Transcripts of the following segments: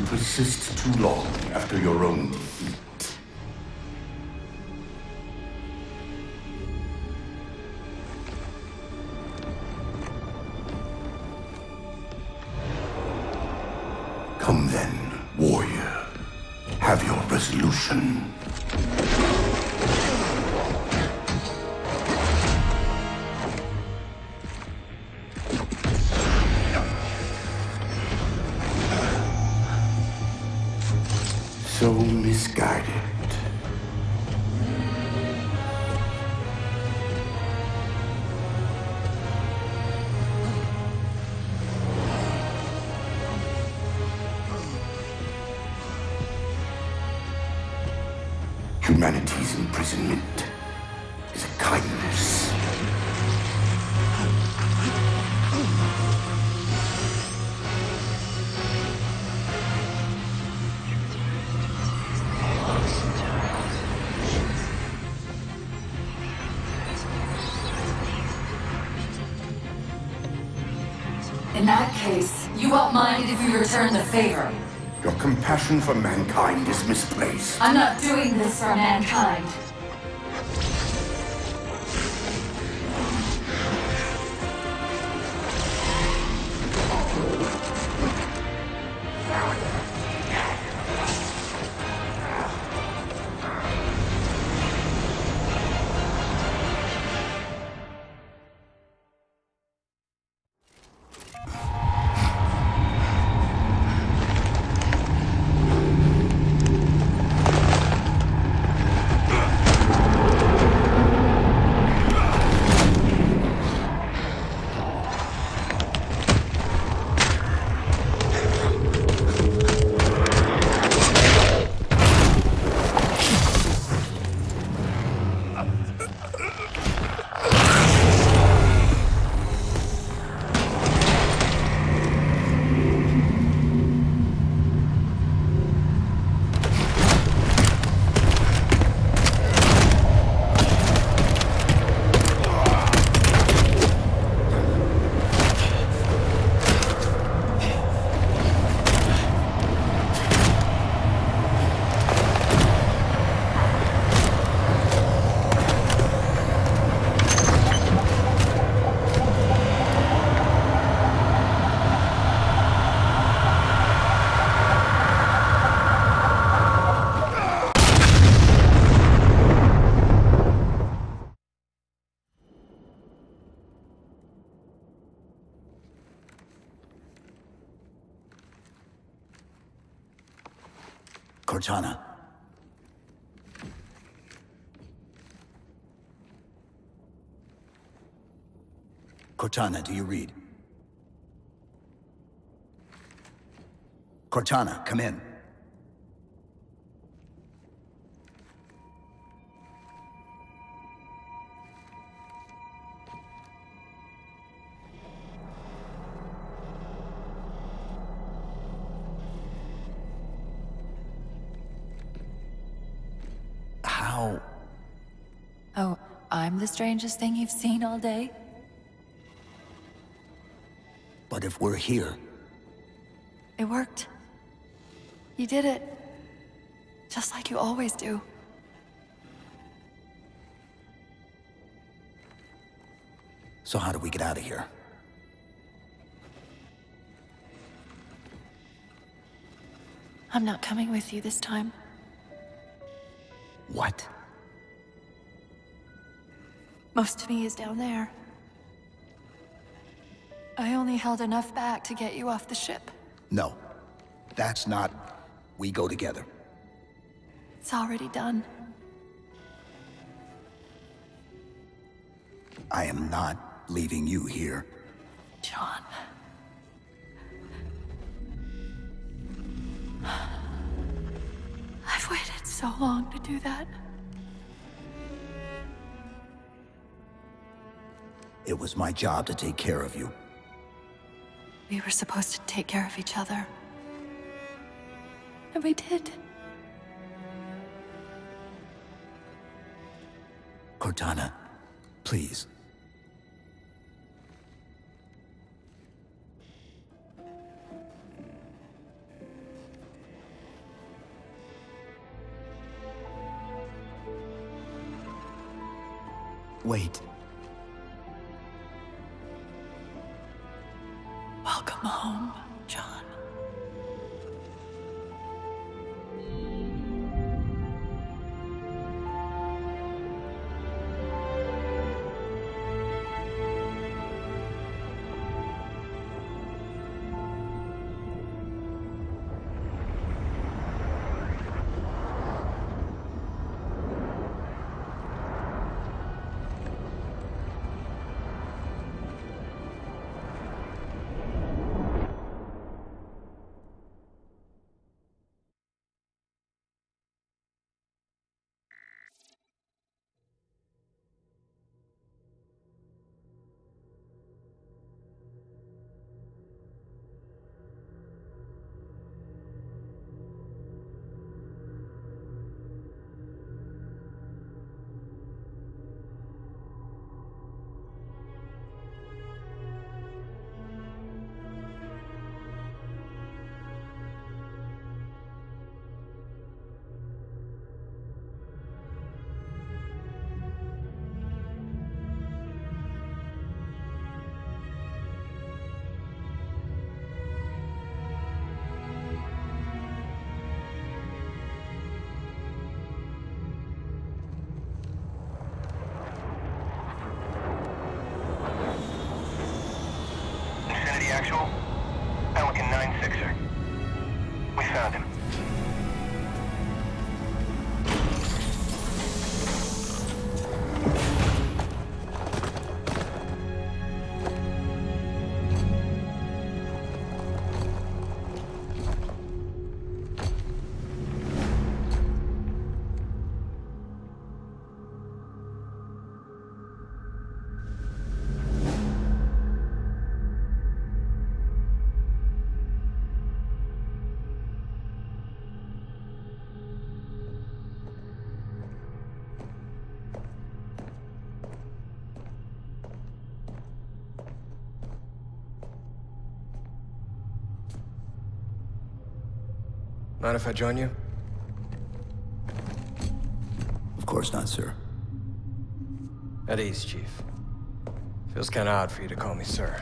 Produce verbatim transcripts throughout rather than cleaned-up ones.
persist too long after your own defeat. Come then, warrior. Have your resolution. So misguided. Humanity's imprisonment is a kindness. In that case, you won't mind if we return the favor. Your compassion for mankind is misplaced. I'm not doing this for mankind. Cortana. Cortana, do you read? Cortana, come in. How? Oh, I'm the strangest thing you've seen all day? But if we're here... It worked. You did it. Just like you always do. So how do we get out of here? I'm not coming with you this time. What? Most of me is down there. I only held enough back to get you off the ship. No. That's not... We go together. It's already done. I am not leaving you here. John. I've waited so long to do that. It was my job to take care of you. We were supposed to take care of each other. And we did. Cortana, please. Wait. Welcome home, John. Actual, Pelican nine sixer. We found him. Mind if I join you? Of course not, sir. At ease, Chief. Feels kinda odd for you to call me sir.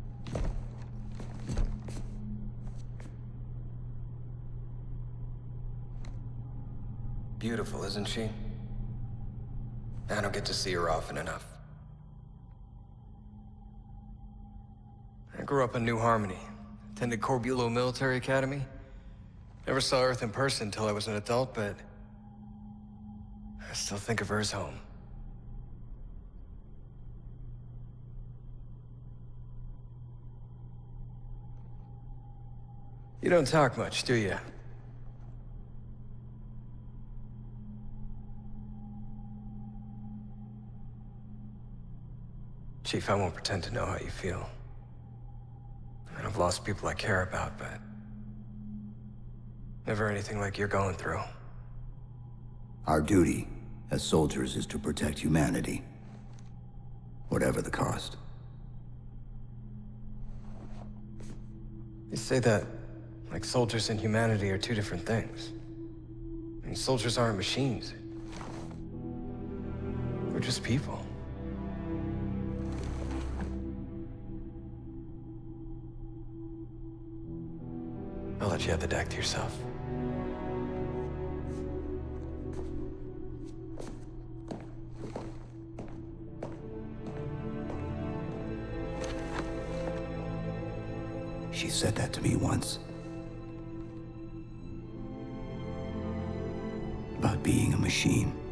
Beautiful, isn't she? I don't get to see her often enough. I grew up in New Harmony. Attended Corbulo Military Academy. Never saw Earth in person until I was an adult, but I still think of her as home. You don't talk much, do you? Chief, I won't pretend to know how you feel. I mean, I've lost people I care about, but never anything like you're going through. Our duty as soldiers is to protect humanity, whatever the cost. You say that like soldiers and humanity are two different things. I mean, soldiers aren't machines. We're just people. I'll let you have the deck to yourself. She said that to me once. About being a machine.